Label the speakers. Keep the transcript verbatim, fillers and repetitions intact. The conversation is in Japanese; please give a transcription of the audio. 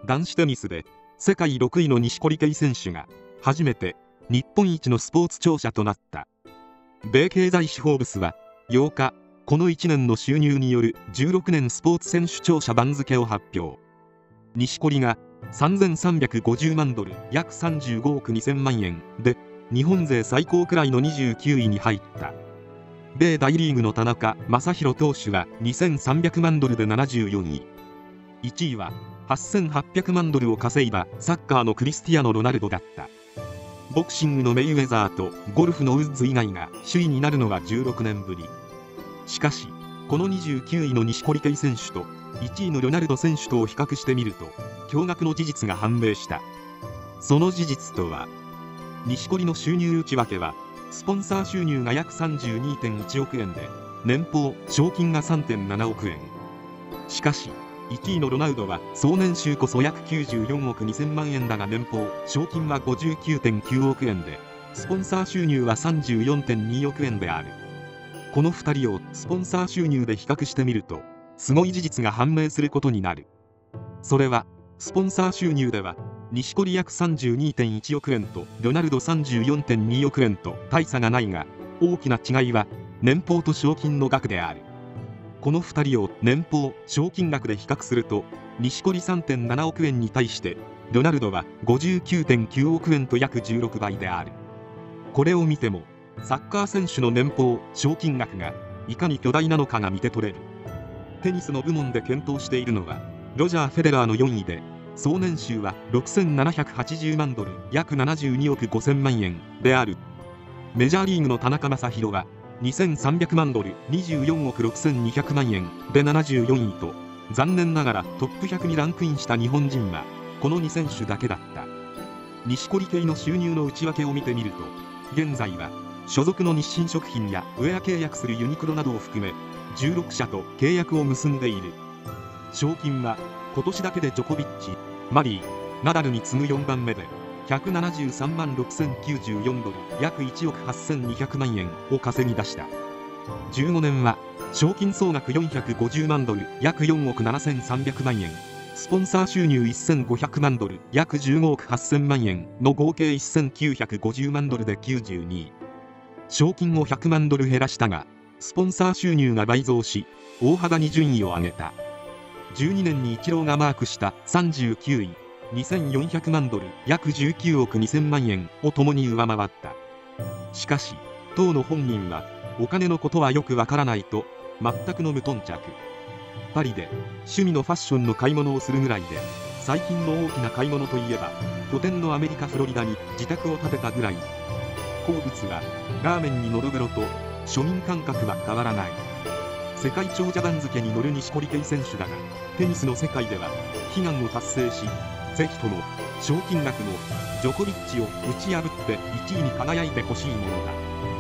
Speaker 1: 男子テニスで世界ろくいの錦織圭選手が初めて日本一のスポーツ庁舎となった。米経済誌フォーブスはようか、このいちねんの収入によるじゅうろくねんスポーツ選手庁舎番付を発表。錦織がさんぜんさんびゃくごじゅうまんドル約さんじゅうごおくにせんまんえんで日本勢最高くらいのにじゅうきゅういに入った。米大リーグの田中将大投手はにせんさんびゃくまんドルでななじゅうよんい、いちいははっせんはっぴゃくまんドルを稼いだサッカーのクリスティアーノ・ロナルドだった。ボクシングのメイウェザーとゴルフのウッズ以外が首位になるのはじゅうろくねんぶり。しかしこのにじゅうきゅういの錦織圭選手といちいのロナルド選手とを比較してみると驚愕の事実が判明した。その事実とは、錦織の収入内訳はスポンサー収入が約 さんじゅうにてんいちおくえんで年俸賞金が さんてんななおくえん。しかしいちいのロナウドは総年収こそ約きゅうじゅうよんおくにせんまんえんだが年俸賞金は ごじゅうきゅうてんきゅうおくえんでスポンサー収入は さんじゅうよんてんにおくえんである。このふたりをスポンサー収入で比較してみるとすごい事実が判明することになる。それはスポンサー収入では錦織約 さんじゅうにてんいちおくえんとロナルド さんじゅうよんてんにおくえんと大差がないが、大きな違いは年俸と賞金の額である。このふたりを年俸賞金額で比較すると錦織 さんてんななおくえんに対してロナルドは ごじゅうきゅうてんきゅうおくえんと約じゅうろくばいである。これを見てもサッカー選手の年俸賞金額がいかに巨大なのかが見て取れる。テニスの部門で検討しているのはロジャー・フェデラーのよんいで総年収はろくせんななひゃくはちじゅうまんドル約ななじゅうにおくごせんまんえんである。メジャーリーグの田中将大はにせんさんびゃくまんドルにじゅうよんおくろくせんにひゃくまんえんでななじゅうよんいと残念ながらトップひゃくにランクインした日本人はこのに選手だけだった。錦織圭の収入の内訳を見てみると現在は所属の日清食品やウェア契約するユニクロなどを含めじゅうろくしゃと契約を結んでいる。賞金は今年だけでジョコビッチ、マリー、ナダルに次ぐよんばんめでひゃくななじゅうさんまんろくせんきゅうじゅうよんドル約いちおくはっせんにひゃくまんえんを稼ぎ出した。じゅうごねんは賞金総額よんひゃくごじゅうまんドル約よんおくななせんさんびゃくまんえん、スポンサー収入せんごひゃくまんドル約じゅうごおくはっせんまんえんの合計せんきゅうひゃくごじゅうまんドルできゅうじゅうにい。賞金をひゃくまんドル減らしたがスポンサー収入が倍増し大幅に順位を上げた。じゅうにねんにイチローがマークしたさんじゅうきゅうい、にせんよんひゃくまんドル約じゅうきゅうおくにせんまんえんを共に上回った。しかし当の本人はお金のことはよくわからないと全くの無頓着。パリで趣味のファッションの買い物をするぐらいで最近の大きな買い物といえば拠点のアメリカフロリダに自宅を建てたぐらい。好物はラーメンにノドグロと庶民感覚は変わらない。世界長者番付に乗る錦織圭選手だがテニスの世界では悲願を達成しぜひとも賞金額のジョコビッチを打ち破っていちいに輝いてほしいものだ。